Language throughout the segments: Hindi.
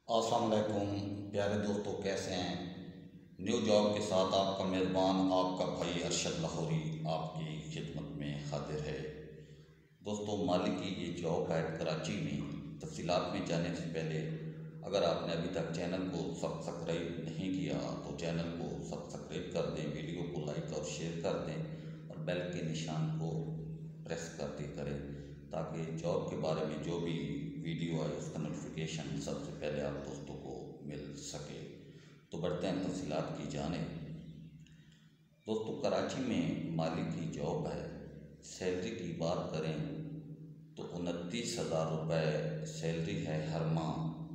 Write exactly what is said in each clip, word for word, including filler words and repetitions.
अस्सलाम वालेकुम प्यारे दोस्तों, कैसे हैं। न्यू जॉब के साथ आपका मेज़बान आपका भाई अरशद लाहौरी आपकी खिदमत में हाजिर है। दोस्तों, मालिक की ये जॉब है कराची में। तफसीलात में जाने से पहले अगर आपने अभी तक चैनल को सब्सक्राइब नहीं किया तो चैनल को सब्सक्राइब कर दें, वीडियो को लाइक और शेयर कर दें और बेल के निशान को प्रेस कर दी करें ताकि जॉब के बारे में जो भी वीडियो आए उसका नोटिफिकेशन सबसे पहले आप दोस्तों को मिल सके। तो बढ़ते हैं तफसीलात की जाने। दोस्तों, कराची में मालिक की जॉब है। सैलरी की बात करें तो उनतीस हज़ार रुपये सैलरी है हर माह।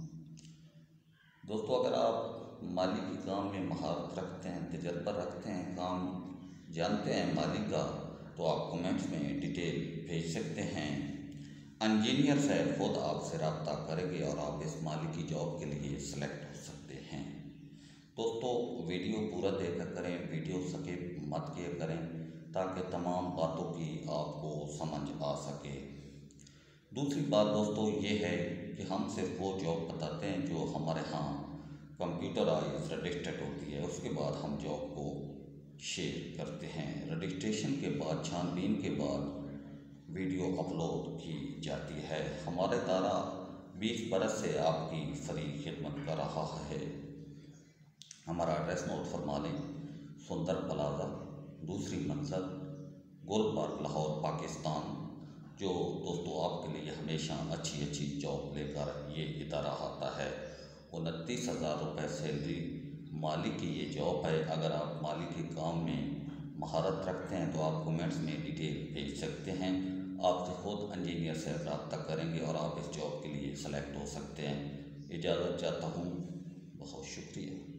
दोस्तों, अगर आप मालिक के काम में महारत रखते हैं, तजर्बा रखते हैं, काम जानते हैं मालिक का, तो आप कमेंट्स में डिटेल भेज सकते हैं। इंजीनियर से खुद आपसे रब्ता करेंगे और आप इस मालिक की जॉब के लिए सिलेक्ट हो सकते हैं। दोस्तों, वीडियो पूरा देखा करें, वीडियो स्किप मत किया करें ताकि तमाम बातों की आपको समझ आ सके। दूसरी बात दोस्तों ये है कि हम सिर्फ वो जॉब बताते हैं जो हमारे यहाँ कंप्यूटराइज रजिस्टर्ड होती है, उसके बाद हम जॉब को शेयर करते हैं। रजिस्ट्रेशन के बाद, छानबीन के बाद वीडियो अपलोड की जाती है। हमारे तारा बीस बरस से आपकी फ्री खिदमत कर रहा है। हमारा एड्रेस नोट फरमा लें। सुंदर प्लाजा, दूसरी मंजिल, गुल पार्क, लाहौर, पाकिस्तान। जो दोस्तों आपके लिए हमेशा अच्छी अच्छी जॉब लेकर ये इदारा आता है। उनतीस हज़ार रुपये सैलरी मालिक की ये जॉब है। अगर आप मालिक के काम में महारत रखते हैं तो आप कमेंट्स में डिटेल भेज सकते हैं। आपसे खुद इंजीनियर से रब्ता करेंगे और आप इस जॉब के लिए सेलेक्ट हो सकते हैं। इजाज़त चाहता हूँ, बहुत शुक्रिया।